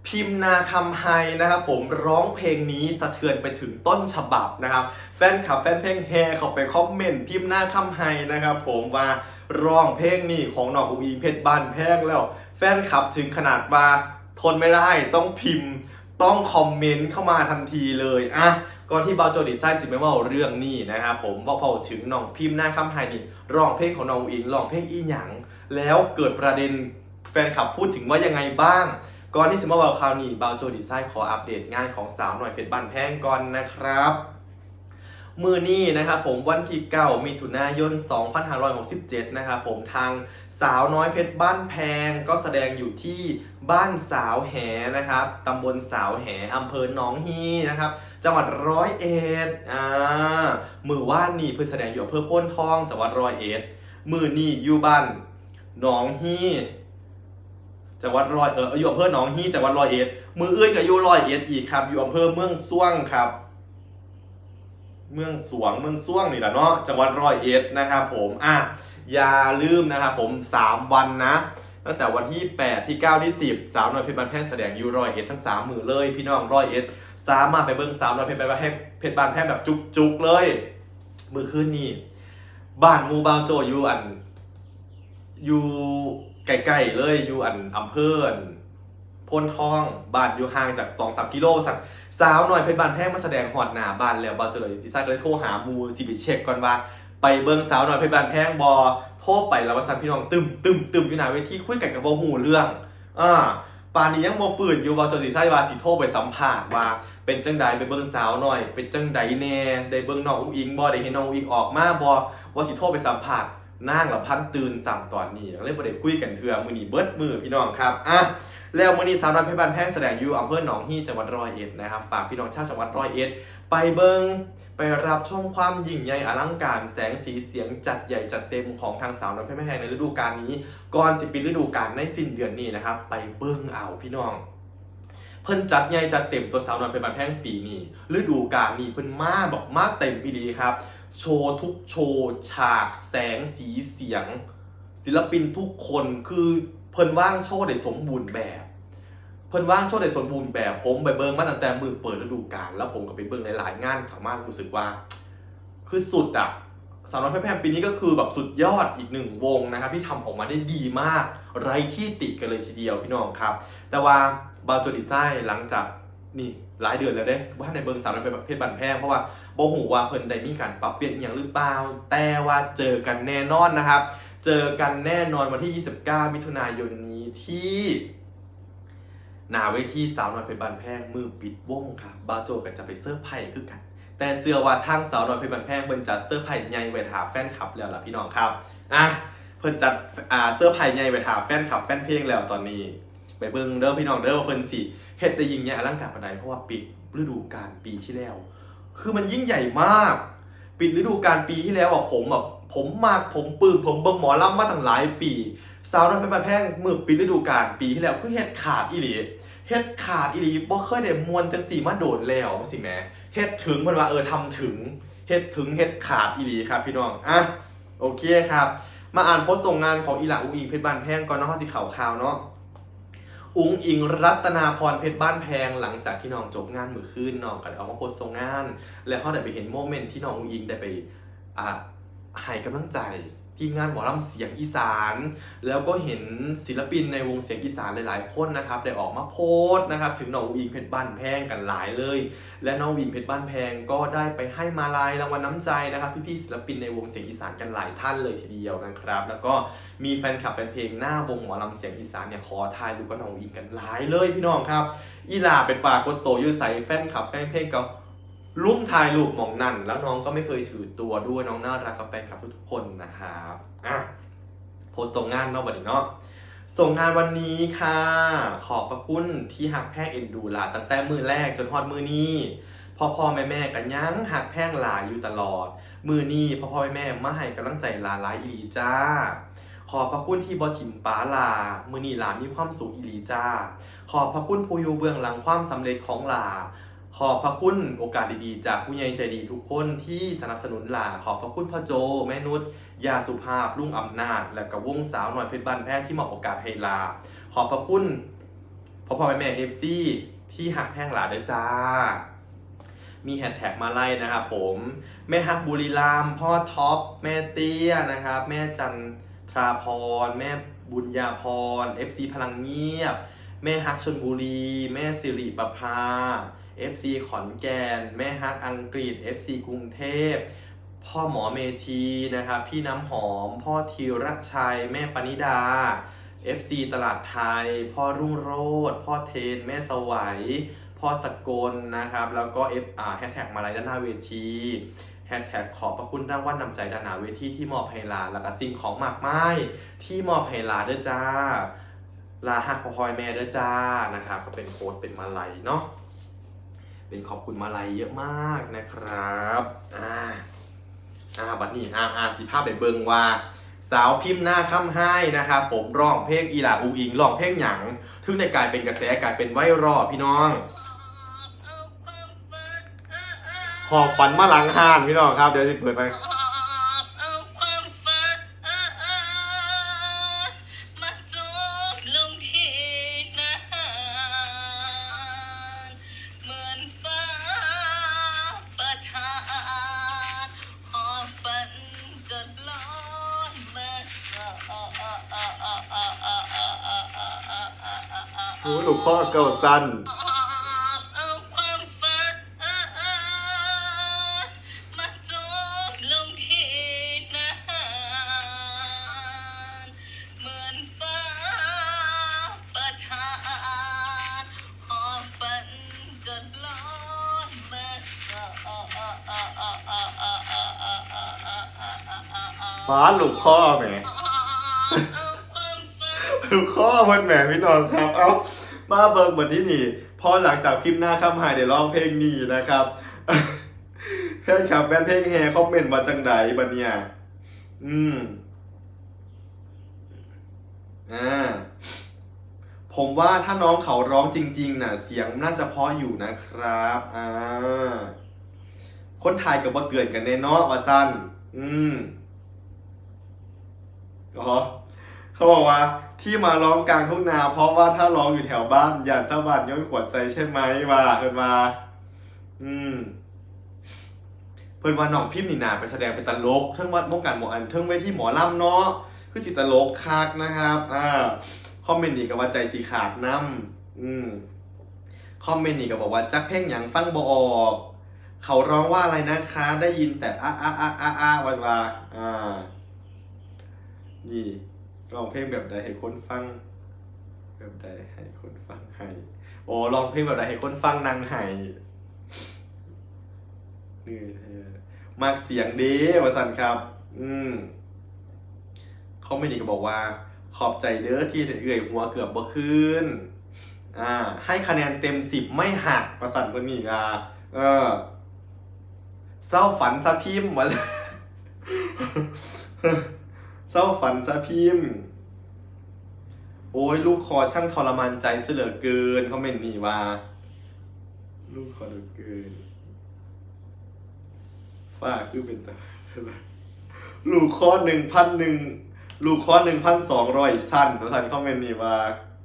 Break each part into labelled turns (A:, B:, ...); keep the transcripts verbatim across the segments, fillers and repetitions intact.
A: พิมนาคำไฮนะครับผมร้องเพลงนี้สะเทือนไปถึงต้นฉบับนะครับแฟนคลับแฟนเพลงแฮเข้าไปคอมเมนต์พิมนาคำไฮนะครับผมว่าร้องเพลงนี้ของน้องอุ้งอิงเพชรบ้านแพงแล้วแฟนคลับถึงขนาดว่าทนไม่ได้ต้องพิมพ์ต้องคอมเมนต์เข้ามาทันทีเลยอ่ะก่อนที่เบาโจดิไซสิไม่ว่าเรื่องนี้นะครับผมว่าพอถึงน้องพิมนาคำไฮนี่ร้องเพลงของน้องอุ้งอิงร้องเพลงอีหยังแล้วเกิดประเด็นแฟนคลับพูดถึงว่ายังไงบ้างก่อนที่จะมาบอกข่าวนี้เบาโจดีไซน์ขออัปเดตงานของสาวหน่อยเพชรบ้านแพงก่อนนะครับมือนี้นะครับผมวันที่เก้ามิถุนายนสองพันห้าร้อยหกสิบเจ็ดนะครับผมทางสาวน้อยเพชรบ้านแพงก็แสดงอยู่ที่บ้านสาวแหนะครับตำบลสาวแหอำเภอหนองฮีนะครับจังหวัดร้อยเอ็ดอ่ามือว่านนี่เพื่อแสดงอยู่อำเภอโพนทองจังหวัดร้อยเอ็ดมือนี่อยู่บ้านหนองฮีจังหวัดร้อยเอออยู่อำเภอหนองฮีจังหวัดร้อยเอ็ดมืออื่นกับอยู่ร้อยเอ็ดอีกครับอยู่อำเภอเมืองซ่วงครับเมืองสวงเมืองซ่วงนี่แหละเนาะจังหวัดร้อยเอ็ดนะครับผมอ่ะอย่าลืมนะครับผมสามวันนะตั้งแต่วันที่แปดที่เก้าที่สิบสาวน้อยเพชรบ้านแพงแสดงอยู่ร้อยเอ็ดทั้งสามมือเลยพี่น้องร้อยเอ็ดสามารถไปเบิ่งสาวน้อยเพชรบ้านแพงเพชรบ้านแพงแบบจุกๆเลยมือคืนนี่บ้านมูบาวโจอยู่อันอยู่ใกล้ๆเลยอยู่อันอำเภอพนทองบ้านอยู่ห่างจาก สองถึงสาม กิโลสั่งสาวหน่อยเพชรบ้านแพงมาแสดงหอดหน้าบ้านแล้วบอลเจริญดิซ่าก็เลยโทรหามูจีบีเช็คก่อนว่าไปเบิ้งสาวหน่อยเพชรบ้านแพงบอโทรไปแล้วว่าสั่งพี่น้องตึมตึมตึมอยู่หน้าเวทีคุยกันกับโบหูเรื่องอ่าปานนี้ยังโมฝืนอยู่บอลเจริญดิซ่าว่าสิโทรไปสัมภาษณ์ว่าเป็นจังใดไปเบิ้งสาวหน่อยเป็นจังใดแน่ได้เบิ้งน้องอุ้งอิงบอได้เห็นน้องอุ้งอิงออกมาบอว่าสิโทรไปสัมภาษณ์นั่งละพันตื่นสั่งตอนนี้ก็เลยประเด็นคุยกันเถื่อมือนีเบิร์ดมือพี่น้องครับอ่ะแล้วมือนีสาวน้อยเพชรบ้านแพงแสดงอยู่อำเภอหนองฮีจังหวัดร้อยเอ็ดนะครับฝากพี่น้องชาวจังหวัดร้อยเอ็ดไปเบิ้งไปรับชมความยิ่งใหญ่อลังการแสงสีเสียงจัดใหญ่จัดเต็มของทางสาวน้อยเพชรบ้านแพงในฤดูกาลนี้ก่อนสิปิดฤดูกาลในสิ้นเดือนนี้นะครับไปเบิ้งเอาพี่น้องเพิ่นจัดใหญ่จัดเต็มตัวสาวน้อยเพชรบ้านแพงปีนี้ฤดูกาลนี้เพิ่นมาบอกมาเต็มอีหลีครับโชว์ทุกโชว์ฉากแสงสีเสียงศิลปินทุกคนคือเพิ่นว่างโชว์ได้สมบูรณ์แบบเพิ่นว่างโชว์ได้สมบูรณ์แบบผมไปเบิ่งมาตั้งแต่มือเปิดฤดูกาลแล้วผมก็ไปเบิ่งในหลายงานเขามากรู้สึกว่าคือสุดอ่ะสาวน้อยเพชรบ้านแพงปีนี้ก็คือแบบสุดยอดอีกหนึ่งวงนะครับที่ทำออกมาได้ดีมากไร้ที่ติกันเลยทีเดียวพี่น้องครับแต่ว่าบาโจดิไซหลังจากนี่หลายเดือนแล้วเด้ว่าในเบิ่งสาวน้อยเพชรบ้านแพงเพราะว่าบ่ฮู้ว่าเพิ่นได้มีการปรับเปลี่ยนอย่างหรือเปล่าแต่ว่าเจอกันแน่นอนนะครับเจอกันแน่นอนวันที่ยี่สิบเก้ามิถุนายนนี้ที่หน้าเวทีสาวน้อยเพชรบ้านแพงมือปิดวงครับบาโจก็จะไปเซอร์ไพรส์คือกันแต่เชื่อว่าทางสาวน้อยเพชรบ้านแพงเพิ่นจัดเซอร์ไพรส์ใหญ่ไว้หาแฟนคลับแล้วล่ะพี่น้องครับอ่ะเพิ่นจัดอ่าเซอร์ไพรส์ใหญ่ไว้หาแฟนคลับแฟนเพลงแล้วตอนนี้ไปเบิ่งเด้อพี่น้องเด้อว่าเพิ่นสิเฮ็ดได้ยิ่งใหญ่อลังการปานใดเพราะว่าปิดฤดูกาลปีที่แล้วคือมันยิ่งใหญ่มากปิดฤดูกาลปีที่แล้วอ่ะผมแบบผมมากผมปึ้งผมเบิ่งหมอลำมาตั้งหลายปีสาวน้อยเพชรบ้านแพงเมื่อปิดฤดูกาลปีที่แล้วคือเฮ็ดขาดอีหลีเฮ็ดขาดอีหลีบ่เคยได้มวนจังสี่มาโดดแล้วสิแหมเฮ็ดถึงเพิ่นว่าเออทำถึงเฮ็ดถึงเฮ็ดขาดอีหลีครับพี่น้องอ่ะโอเคครับมาอ่านโพสต์ส่งงานของอีหล่าอุ้งอิงเพชรบ้านแพงก่อนเนาะเฮาสิข่าวข่าวเนาะอุ้งอิงรัตนาพรเพชรบ้านแพงหลังจากที่น้องจบงานมื้อคืนน้องก็ได้ออกมาโพสต์ส่งงานแล้วเฮาได้ไปเห็นโมเมนต์ที่น้องอุ้งอิงได้ไปอ่าให้กำลังใจทีมงานหมอลำเสียงอีสานแล้วก็เห็นศิลปินในวงเสียงอีสานหลายๆคนนะครับได้ออกมาโพสต์นะครับถึงน้องอุ้งอิงเพชรบ้านแพงกันหลายเลยและน้องอุ้งอิงเพชรบ้านแพงก็ได้ไปให้มาลัยรางวัลน้ำใจนะครับพี่ๆศิลปินในวงเสียงอีสานกันหลายท่านเลยทีเดียวนะครับแล้วก็มีแฟนคลับแฟนเพลงหน้าวงหมอลำเสียงอีสานเนี่ยขอถ่ายรูปกับน้องอุ้งอิงกันหลายเลยพี่น้องครับอีหล่าไปปากกดโตอยู่ใส่แฟนคลับแฟนเพลงกับลุ่มถ่ายรูปมองนั่นแล้วน้องก็ไม่เคยถือตัวด้วยน้องน่ารักกับแฟนคลับทุกๆคนนะครับอ่ะโพสต์ส่งงานเนาะบัดนี้เนาะส่งงานวันนี้ค่ะขอบพระคุณที่หักแพงเอ็นดูหลาตั้งแต่มือแรกจนฮอดมือนี้พ่อพ่อแม่แม่กันยังหักแพงหลายอยู่ตลอดมือนี้พ่อพ่อแม่แม่มาให้กำลังใจหลาหลายอีหลีจ้าขอบพระคุณที่บอถิ่มป้าลามือนี้หลามีความสุขอีหลีจ้าขอบพระคุณผู้อยู่เบื้องหลังความสำเร็จของหลาขอบพระคุณโอกาสดีๆจากผู้ใหญ่ใจดีทุกคนที่สนับสนุนหลาขอบพระคุณพ่อโจแม่นุชยาสุภาพลุงอำนาจและกับวงสาวหน่อยเพชรบ้านแพงที่มอบโอกาสให้หลาขอบพระคุณพ่อพ่อแม่แม่เอฟซีที่หักแพงหลาด้วยจ้ามีแฮชแท็กมาไล่นะครับผมแม่ฮักบุรีรัมย์พ่อท็อปแม่เตี้ยนะครับแม่จันทราพรแม่บุญญาพร เอฟ ซี พลังเงียบแม่ฮักชลบุรีแม่สิริประภา เอฟ ซี ขอนแก่นแม่ฮักอังกฤษ เอฟ ซี กรุงเทพพ่อหมอเมธีนะครับพี่น้ำหอมพ่อธีรชัยแม่ปณิดา เอฟ ซี ตลาดไทยพ่อรุ่งโรจน์พ่อเทนแม่สวัยพ่อสกลนะครับแล้วก็ F อ่าแฮชแท็กมาลัยด้านหน้าเวทีแฮชแท็กขอบพระคุณรางวัลนำใจด้านหน้าเวทีที่มอบให้หลานแล้วก็สิ่งของมากมายที่มอบให้หลานด้วยจ้าลาหักพอพอยแม่ด้วยจ้านะครับก็เป็นโค้ดเป็นมาลัยเนาะเป็นขอบคุณมาลัยเยอะมากนะครับอ่าอ่าบัดนี้อ่าอ่าสิภาพไปเบิงว่าสาวพิมพ์หน้าค่ำให้นะครับผมร้องเพลงอีหลาอูอิงร้องเพลงหยังถึงในกลายเป็นกระแสกลายเป็นไวรัลพี่น้องหอบฝันมาหลังห้านพี่น้องครับเดี๋ยวจะเปิดไปลูกข้อเก่าสั้นบ้านลูกข้อแหมลูกข้อมันแหมพี่น้องครับเอ้ามาเบิร์กเหมือนที่นี่พอหลังจากพิมพ์หน้าค่ำหายเดี๋ยวร้องเพลงนี้นะครับเพื่อนครับแฟนเพลงแฮคอมเมนต์มาจังไดบัดเนี่ยอืมอ่าผมว่าถ้าน้องเขาร้องจริงๆน่ะเสียงน่าจะเพราะอยู่นะครับอ่าคนไทยกับว่าเกินกันแน่เนาะว่าสั้นอืมอ๋อเขาบอกว่าที่มาร้องกลางทุ่งนาเพราะว่าถ้าร้องอยู่แถวบ้านย่านชาวบ้านย้อนขวดใส่ใช่ไหมว่าเพิ่นว่าอืมเพิ่นว่าน้องพิมพ์นี่นาไปแสดงเป็นตลกเทิงวัดวงการหมออันเทิงเวทีหมอลำเนาะคือสิตลกคักนะครับอ่าคอมเมนต์นี่ก็ว่าใจสีขาดน้ำอืมคอมเมนต์นี่ก็บอกว่าจักเพลงหยังฟังบ่ออกเขาร้องว่าอะไรนะคะได้ยินแต่อ้าอ้าอ้าอ้าอ้าวันว่าอ่านี่ร้องเพลงแบบใดให้คนฟังแบบใดให้คนฟังให้โอ้ร้องเพลงแบบใดให้คนฟังนางให้นี่เธอมากเสียงดีว่าสันครับอืมเขาไม่ดีก็บอกว่าขอบใจเด้อที่เอื่อยหัวเกือบบ่ขึ้นอ่าให้คะแนนเต็มสิบไม่หักว่าสันเพิ่นนี่อ่ะเออเศร้าฝันซะพิมพ์ว่าเศร้าฝันซะพิมพ์โอ้ยลูกคอช่างทรมานใจเสียเหลือเกินเขาเมนนี่ว่าลูกคอเหลือเกินฝ้าคือเป็นตาลูกคอหนึ่งพันหนึ่งลูกคอหนึ่งพันสองร้อยสั้นสั้นเขาเมนนี่ว่า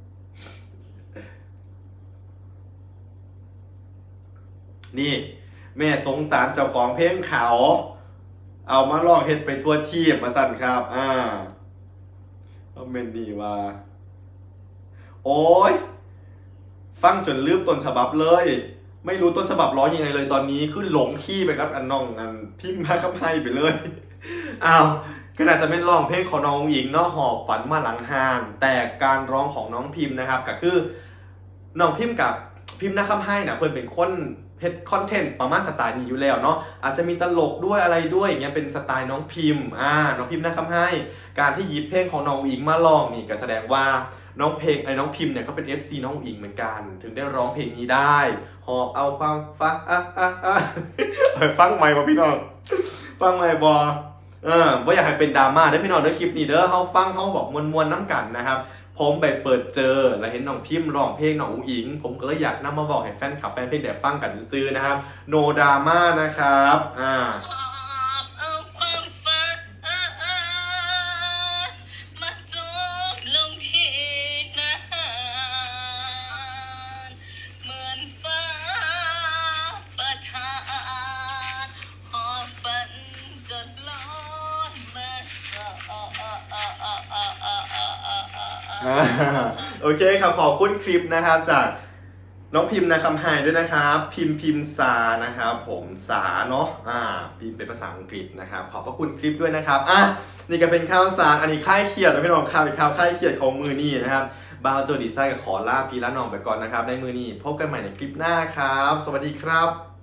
A: นี่แม่สงสารเจ้าของเพลงเขาเอามาลองเฮ็ดไปทั่วที่มาสั่นครับอ่าคอมเมนต์นี่ว่าโอ้ยฟังจนลืมต้นฉบับเลยไม่รู้ต้นฉบับร้องยังไงเลยตอนนี้คือหลงขี้ไปครับอันน้องอันพิมพ์มาคำให้ไปเลยอ้าวขนาดจะเป็นร้องเพลงของน้องหญิงเนาะหอบฝันมาหลังหานแต่การร้องของน้องพิมพ์นะครับก็คือน้องพิมพ์กับพิมพ์หน้าคำให้นะเพื่อนเป็นคนเพจคอนเทนต์ประมาณสไตล์นี้อยู่แล้วเนาะอาจจะมีตลกด้วยอะไรด้วยอย่างเงี้ยเป็นสไตล์น้องพิมพ์อ่าน้องพิมพ์หน้าคำให้การที่หยิบเพลงของน้องอิงมาร้องนี่ก็แสดงว่าน้องเพลงไอ้น้องพิมพ์เนี่ยเขาเป็น เอฟ ซี น้องอิงเหมือนกันถึงได้ร้องเพลงนี้ได้หอบเอาความฟังอ่ะอ่ะอ่ะฟังใหม่ป่ะพี่น้องฟังใหม่บอเออว่าอยากให้เป็นดราม่าได้พี่น้องเด้อคลิปนี้เด้อเขาฟังเขาบอกมวลๆน้ำกันนะครับผมไปเปิดเจอแล้วเห็นน้องพิมพ์ร้องเพลงน้องอุ๋งอิงผมก็เลยอยากนำมาบอกให้แฟนคลับแฟนเพลงเดี๋ยวฟังกันซื้อนะครับโนดราม่านะครับอ่าโอเคครับขอบคุณคลิปนะครับจากน้องพิมพ์นะคำไฮด้วยนะครับพิมพ์พิมพ์ซานะครับผมสาเนาะอ่าพิมพ์เป็นภาษาอังกฤษนะครับขอบพระคุณคลิปด้วยนะครับอ่ะนี่ก็เป็นข้าวสารอันนี้ค่ายเขียดนะพี่น้องข้าวเป็นข้าวค่ายเขียดของมือนี่นะครับบาวโจดีไซน์กับขอลาพี่ละน้องไปก่อนนะครับในมือนี่พบกันใหม่ในคลิปหน้าครับสวัสดีครับ